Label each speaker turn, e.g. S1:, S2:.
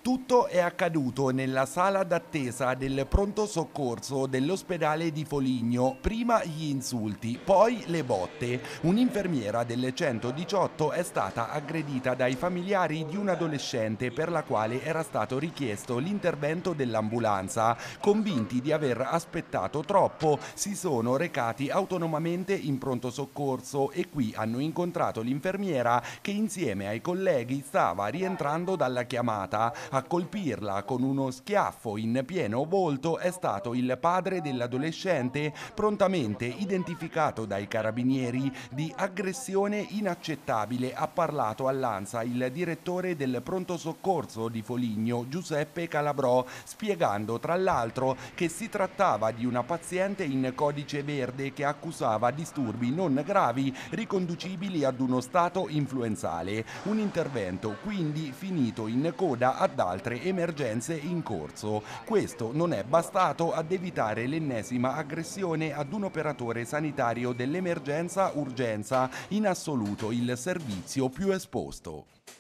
S1: Tutto è accaduto nella sala d'attesa del pronto soccorso dell'ospedale di Foligno. Prima gli insulti, poi le botte. Un'infermiera del 118 è stata aggredita dai familiari di un adolescente per la quale era stato richiesto l'intervento dell'ambulanza. Convinti di aver aspettato troppo, si sono recati autonomamente in pronto soccorso e qui hanno incontrato l'infermiera che insieme ai colleghi stava rientrando dalla chiamata. A colpirla con uno schiaffo in pieno volto è stato il padre dell'adolescente, prontamente identificato dai carabinieri. Di aggressione inaccettabile ha parlato all'ANSA il direttore del pronto soccorso di Foligno, Giuseppe Calabrò, spiegando tra l'altro che si trattava di una paziente in codice verde che accusava disturbi non gravi riconducibili ad uno stato influenzale. Un intervento quindi finito in coda ad altre emergenze in corso. Questo non è bastato ad evitare l'ennesima aggressione ad un operatore sanitario dell'emergenza urgenza, in assoluto il servizio più esposto.